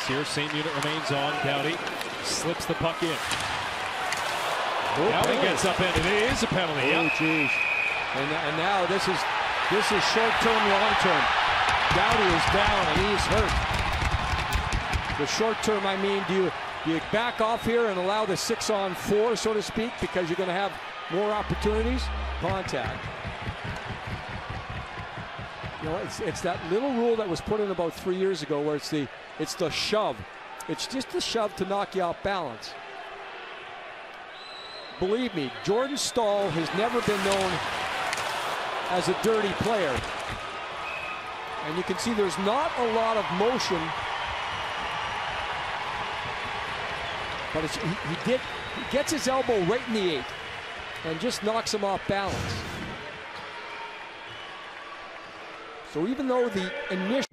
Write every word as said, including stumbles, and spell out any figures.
this here. Same unit remains on. Doughty slips the puck in. Oh, Doughty gets up, and it is a penalty. Oh, yep. geez. And, and now this is this is short-term, long-term. Doughty is down and he's hurt. The short-term, I mean, do you do you back off here and allow the six-on-four, so to speak, because you're going to have more opportunities? Contact. You know, it's it's that little rule that was put in about three years ago, where it's the it's the shove. It's just the shove to knock you off balance. Believe me, Jordan Staal has never been known as a dirty player. And you can see there's not a lot of motion. But it's, he, he did, he gets his elbow right in the eight and just knocks him off balance. So even though the initial